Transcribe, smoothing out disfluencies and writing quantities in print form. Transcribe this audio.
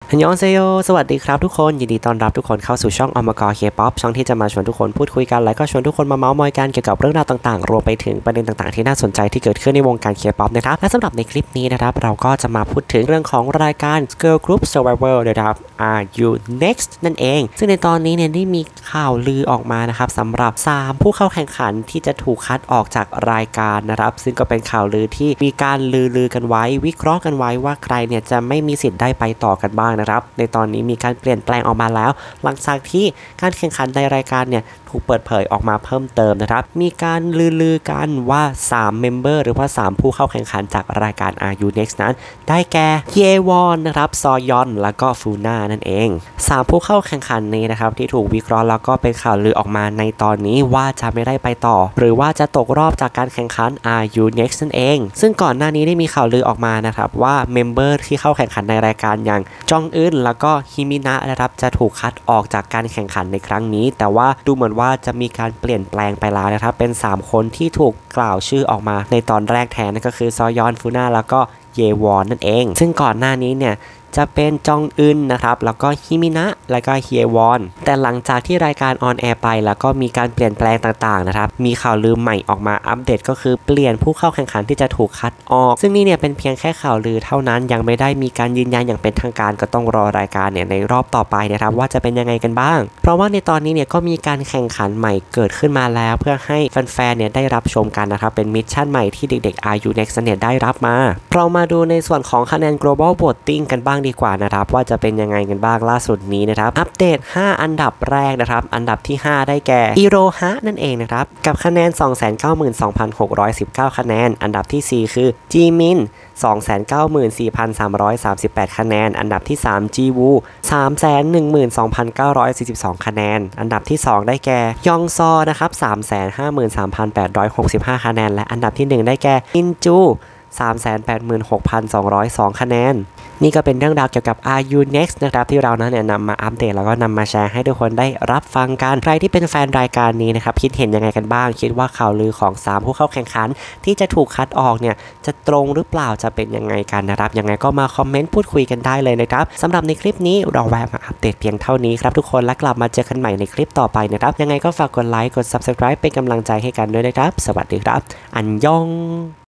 ฮันยองเซโยสวัสดีครับทุกคนยินดีต้อนรับทุกคนเข้าสู่ช่องอมกเคป๊อปช่องที่จะมาชวนทุกคนพูดคุยกันและก็ชวนทุกคนมาเมาส์มอยกันเกี่ยวกับเรื่องราวต่างๆรวมไปถึงประเด็นต่างๆที่น่าสนใจที่เกิดขึ้นในวงการเคป๊อปนะครับและสำหรับในคลิปนี้นะครับเราก็จะมาพูดถึงเรื่องของรายการ Girl Group Survivor นะครับ Are You Next นั่นเองซึ่งในตอนนี้เนี่ยได้มีข่าวลือออกมานะครับสำหรับ3ผู้เข้าแข่งขันที่จะถูกคัดออกจากรายการนะครับซึ่งก็เป็นข่าวลือที่มีการลือกันไว้วิเคราะห์กันไว้ว่าใครเนี่ยจะไม่มีสิทธิ์ได้ไปต่อกันบ้างนะครับในตอนนี้มีการเปลี่ยนแปลงออกมาแล้วหลังจากที่การแข่งขันในรายการเนี่ยถูกเปิดเผยออกมาเพิ่มเติมนะครับมีการลือกันว่า3เมมเบอร์หรือว่า3ผู้เข้าแข่งขันจากรายการ Are You Next นั้นได้แก่เยวอนนะครับซอยอนแล้วก็ฟูน่านั่นเอง3ผู้เข้าแข่งขันนี้นะครับที่ถูกวิเคราะห์แล้วก็เป็นข่าวลือออกมาในตอนนี้ว่าจะไม่ได้ไปต่อหรือว่าจะตกรอบจากการแข่งขัน Are You Next นั่นเองซึ่งก่อนหน้านี้ได้มีข่าวลือออกมานะครับว่าเมมเบอร์ที่เข้าแข่งขันในรายการอย่างจองอึนแล้วก็ฮิมินะนะครับจะถูกคัดออกจากการแข่งขันในครั้งนี้แต่ว่าดูเหมือนว่าจะมีการเปลี่ยนแปลงไปแล้วนะครับเป็น3คนที่ถูกกล่าวชื่อออกมาในตอนแรกแทนนั่นก็คือซอยอนฟูน่าแล้วก็เยวอนนั่นเองซึ่งก่อนหน้านี้เนี่ยจะเป็นจองอึนนะครับแล้วก็ฮิมินะแล้วก็เฮียวอนแต่หลังจากที่รายการออนแอร์ไปแล้วก็มีการเปลี่ยนแปลงต่างๆนะครับมีข่าวลือใหม่ออกมาอัปเดตก็คือเปลี่ยนผู้เข้าแข่งขันที่จะถูกคัดออกซึ่งนี่เนี่ยเป็นเพียงแค่ข่าวลือเท่านั้นยังไม่ได้มีการยืนยันอย่างเป็นทางการก็ต้องรอรายการเนี่ยในรอบต่อไปนะครับว่าจะเป็นยังไงกันบ้างเพราะว่าในตอนนี้เนี่ยก็มีการแข่งขันใหม่เกิดขึ้นมาแล้วเพื่อให้แฟนๆเนี่ยได้รับชมกันนะครับเป็นมิชชั่นใหม่ที่เด็กๆ Are You Next เนี่ยได้รับมาเรามาดูในส่วนของคะแนน global voting กันบ้างดีกว่านะครับว่าจะเป็นยังไงกันบ้างล่าสุดนี้นะครับอัปเดต5อันดับแรกนะครับอันดับที่5ได้แก่อิโรฮะนั่นเองนะครับกับคะแนน 292,619 คะแนนอันดับที่4คือจีมิน 294,338 คะแนนอันดับที่3จีวู 312,942 คะแนนอันดับที่2ได้แก่ยองซอนะครับ 353,865 คะแนนและอันดับที่1ได้แก่อินจู386,202 คะแนนนี่ก็เป็นเรื่องราวเกี่ยวกับ Are You Next นะครับที่เรานั้นเนี่ยนำมาอัปเดตแล้วก็นำมาแชร์ให้ทุกคนได้รับฟังกันใครที่เป็นแฟนรายการนี้นะครับคิดเห็นยังไงกันบ้างคิดว่าข่าวลือของ3ผู้เข้าแข่งขันที่จะถูกคัดออกเนี่ยจะตรงหรือเปล่าจะเป็นยังไงกันนะครับยังไงก็มาคอมเมนต์พูดคุยกันได้เลยนะครับสำหรับในคลิปนี้เราแวะมาอัปเดตเพียงเท่านี้ครับทุกคนและกลับมาเจอกันใหม่ในคลิปต่อไปนะครับยังไงก็ฝากกดไลค์กด Subscribe เป็นกำลังใจให้กันด้วยนะครับสวัสดีครับอันยอง